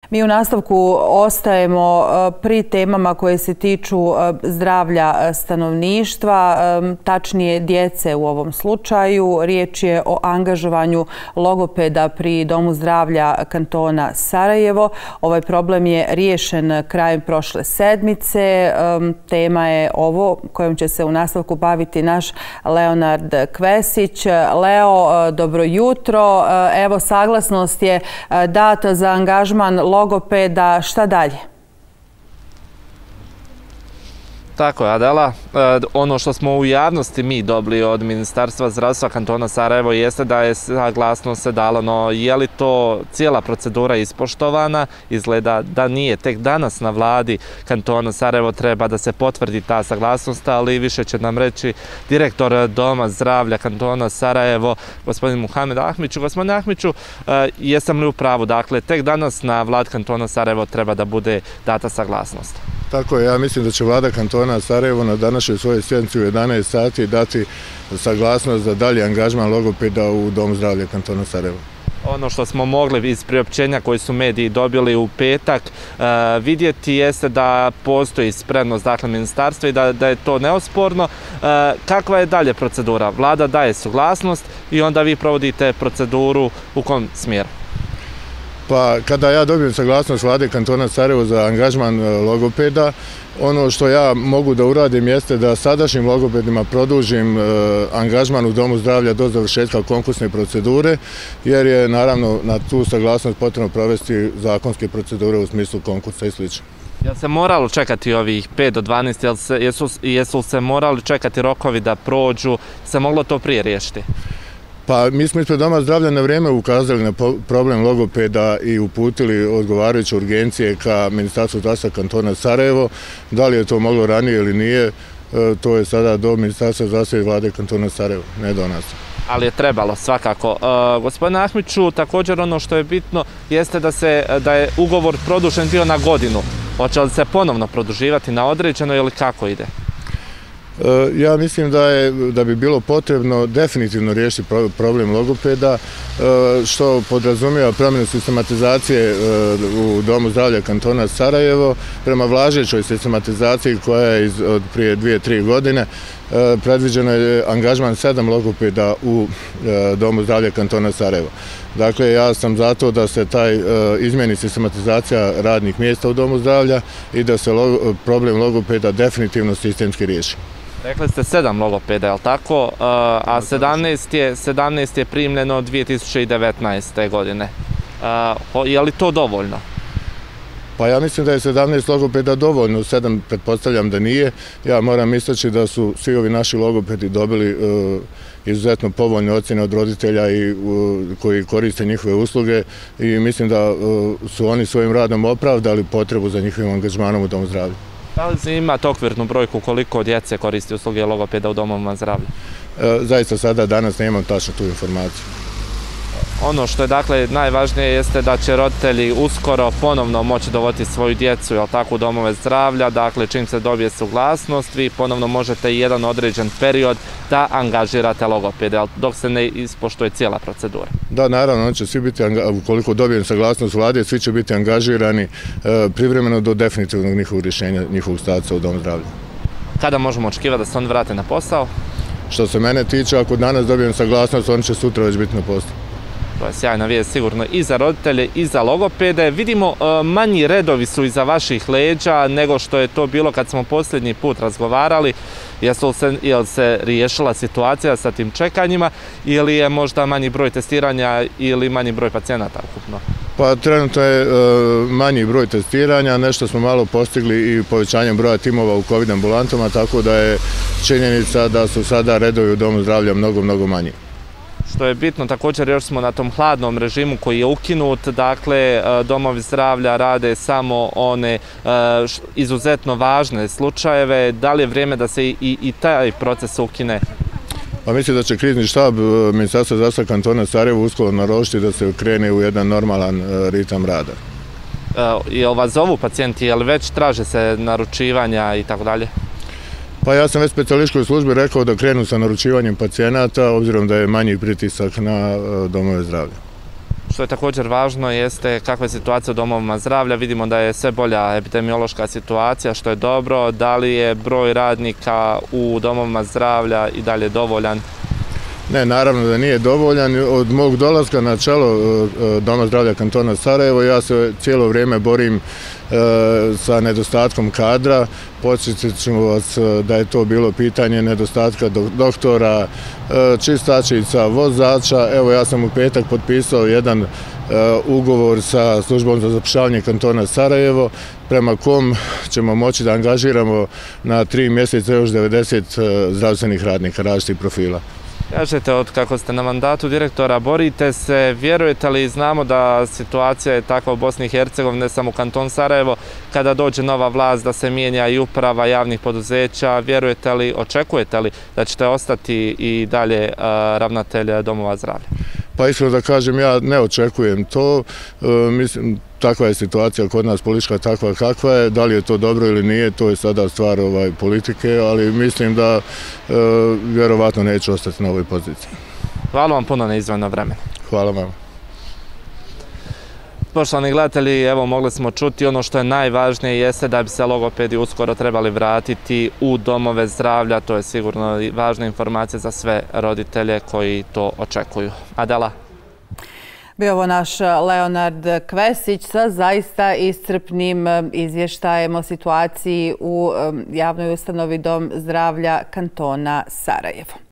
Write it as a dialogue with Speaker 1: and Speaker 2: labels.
Speaker 1: Mi u nastavku ostajemo pri temama koje se tiču zdravlja stanovništva, tačnije djece u ovom slučaju. Riječ je o angažovanju logopeda pri Domu zdravlja kantona Sarajevo. Ovaj problem je riješen krajem prošle sedmice. Tema je ovo kojom će se u nastavku baviti naš Leonard Kvesić. Leo, dobro jutro. Evo, saglasnost je data za angažman logopeda. Šta dalje?
Speaker 2: Tako je, Adela. Ono što smo u javnosti mi dobili od Ministarstva zdravstva kantona Sarajevo jeste da je saglasnost se dala, no je li to cijela procedura ispoštovana? Izgleda da nije. Tek danas na vladi kantona Sarajevo treba da se potvrdi ta saglasnost, ali više će nam reći direktor Doma zdravlja kantona Sarajevo, gospodin Muhamed Ahmiću. Gospodine Ahmiću, jesam li u pravu? Dakle, tek danas na vladi kantona Sarajevo treba da bude data saglasnost.
Speaker 3: Tako je, ja mislim da će vlada kantona Sarajevo na današnjoj svojoj sjednici u 11 sati dati saglasnost za dalji angažman logopeda u Domu zdravlja kantona Sarajevo.
Speaker 2: Ono što smo mogli iz priopćenja koji su mediji dobili u petak vidjeti jeste da postoji spremnost ministarstva i da je to neosporno. Kakva je dalje procedura? Vlada daje saglasnost i onda vi provodite proceduru u kom smjeru?
Speaker 3: Pa kada ja dobijem saglasnost vlade kantona Sarajevo za angažman logopeda, ono što ja mogu da uradim jeste da sadašnjim logopedima produžim angažman u Domu zdravlja do završetka konkursne procedure, jer je naravno na tu saglasnost potrebno provesti zakonske procedure u smislu konkursa i sl.
Speaker 2: Jel se moralo čekati ovih 5 do 12, jesu se morali čekati rokovi da prođu, se moglo to prije riješiti?
Speaker 3: Pa mi smo ispred Doma zdravlja na vrijeme ukazali na problem logopeda i uputili odgovarajuće urgencije ka Ministarstvu zdravstva kantona Sarajevo. Da li je to moglo ranije ili nije, to je sada do Ministarstva zdravstva i vlade kantona Sarajevo, ne do nas.
Speaker 2: Ali je trebalo svakako. Gospodine Ahmiću, također ono što je bitno jeste da je ugovor produžen bio na godinu. Hoće li se ponovno produživati na određeno ili kako ide?
Speaker 3: Ja mislim da bi bilo potrebno definitivno riješiti problem logopeda, što podrazumijeva promjenu sistematizacije u Domu zdravlja kantona Sarajevo. Prema važećoj sistematizaciji koja je od prije 2-3 godine, predviđeno je angažman 7 logopeda u Domu zdravlja kantona Sarajevo. Dakle, ja sam zato da se izmjeni sistematizacija radnih mjesta u Domu zdravlja i da se problem logopeda definitivno sistemski riješi.
Speaker 2: Rekli ste 7 logopeda, je li tako? A 17 je primljeno 2019. godine. Je li to dovoljno?
Speaker 3: Pa ja mislim da je 17 logopeda dovoljno, 7 pretpostavljam da nije. Ja moram istaći da su svi ovi naši logopedi dobili izuzetno povoljne ocjene od roditelja koji koriste njihove usluge i mislim da su oni svojim radom opravdali potrebu za njihovim angažmanom u Domu zdravlja.
Speaker 2: Da li imate okvirnu brojku koliko djece koristi usluge logopeda u domovima zdravlja?
Speaker 3: Zaista sada danas nemam tačno tu informaciju.
Speaker 2: Ono što je dakle najvažnije jeste da će roditelji uskoro ponovno moći dovoditi svoju djecu, jel tako, u domove zdravlja. Dakle, čim se dobije saglasnost, vi ponovno možete jedan određen period da angažirate logopede, dok se ne ispoštuje cijela procedura.
Speaker 3: Da, naravno, oni će svi biti, ukoliko dobijem saglasnost vlade, svi će biti angažirani privremeno do definitivnog njihovog rješenja, njihovog statusa u Domu zdravlja.
Speaker 2: Kada možemo očekivati da se oni vrate na posao?
Speaker 3: Što se mene tiče, ako danas dobijem saglasnost, oni će sutra već biti na poslu.
Speaker 2: To je sjajna vijest sigurno i za roditelje i za logopede. Vidimo, manji redovi su iza vaših leđa nego što je to bilo kad smo posljednji put razgovarali. Jel se riješila situacija sa tim čekanjima ili je možda manji broj testiranja ili manji broj pacijenata ukupno?
Speaker 3: Pa trenutno je manji broj testiranja, nešto smo malo postigli i povećanjem broja timova u COVID ambulantama, tako da je činjenica da su sada redovi u Domu zdravlja mnogo manji.
Speaker 2: Što je bitno, također još smo na tom hladnom režimu koji je ukinut, dakle domovi zdravlja rade samo one izuzetno važne slučajeve. Da li je vrijeme da se i taj proces ukine?
Speaker 3: Pa mislim da će krizni štab Ministarstva zdravstva kantona Sarajevo uskoro naročiti da se krene u jedan normalan ritam rada.
Speaker 2: Jel vas zovu pacijenti, jel već traže se naručivanja i tako dalje?
Speaker 3: Pa ja sam već specijalističkoj službi rekao da krenu sa naručivanjem pacijenata, obzirom da je manji pritisak na domove zdravlja.
Speaker 2: što je također važno jeste kakva je situacija u domovima zdravlja. Vidimo da je sve bolja epidemiološka situacija, što je dobro. Da li je broj radnika u domovima zdravlja i dalje dovoljan?
Speaker 3: Ne, naravno da nije dovoljan. Od mog dolaska na čelo Doma zdravlja kantona Sarajevo ja se cijelo vrijeme borim sa nedostatkom kadra. Podsjetit ću vas da je to bilo pitanje nedostatka doktora, čistačica, vozača. Evo, ja sam u petak potpisao jedan ugovor sa službom za zapošljavanje kantona Sarajevo, prema kom ćemo moći da angažiramo na 3 mjeseca još 90 zdravstvenih radnika različitih profila.
Speaker 2: Kažete, od kako ste na mandatu direktora, borite se, vjerujete li, znamo da situacija je takva u Bosni i Hercegovini, ne samo u kanton Sarajevo, kada dođe nova vlast da se mijenja i uprava javnih poduzeća, vjerujete li, očekujete li da ćete ostati i dalje ravnatelj domova zdravlja?
Speaker 3: Pa iskreno da kažem, ja ne očekujem to. Mislim, takva je situacija kod nas politička, takva kakva je. Da li je to dobro ili nije, to je sada stvar politike, ali mislim da vjerovatno neću ostati na ovoj poziciji.
Speaker 2: Hvala vam puno na izdvojeno vremenu.
Speaker 3: Hvala vam.
Speaker 2: Poštovani gledatelji, evo mogli smo čuti ono što je najvažnije jeste da bi se logopedi uskoro trebali vratiti u domove zdravlja. To je sigurno važna informacija za sve roditelje koji to očekuju. Adela?
Speaker 1: Bio ovo naš Leonard Kvesić sa zaista iscrpnim izvještajem o situaciji u javnoj ustanovi Dom zdravlja kantona Sarajevo.